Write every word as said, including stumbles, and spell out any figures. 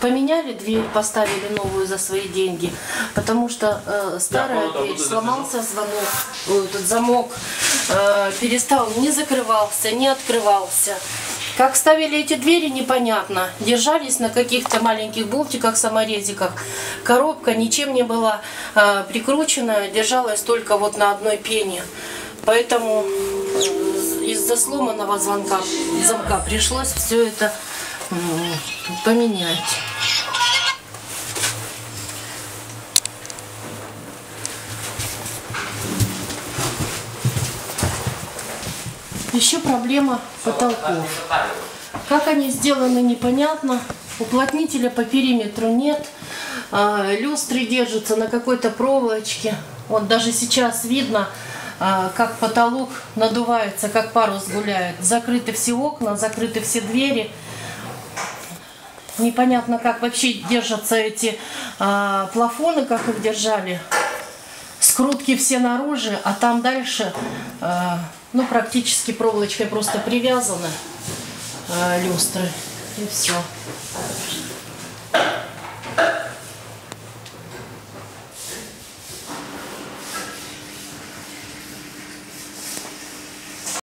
поменяли дверь, поставили новую за свои деньги, потому что э, старая дверь, сломался звонок, э, этот замок, э, перестал, не закрывался, не открывался. Как ставили эти двери, непонятно. Держались на каких-то маленьких болтиках, саморезиках. Коробка ничем не была э, прикручена, держалась только вот на одной пене. Поэтому из-за сломанного звонка, замка пришлось все это э, поменять. Еще проблема потолков. Как они сделаны, непонятно. Уплотнителя по периметру нет. Люстры держатся на какой-то проволочке. Вот даже сейчас видно, как потолок надувается, как парус гуляет. Закрыты все окна, закрыты все двери. Непонятно, как вообще держатся эти плафоны, как их держали. Скрутки все наружу, а там дальше... Ну, практически проволочкой просто привязаны э, люстры. И все.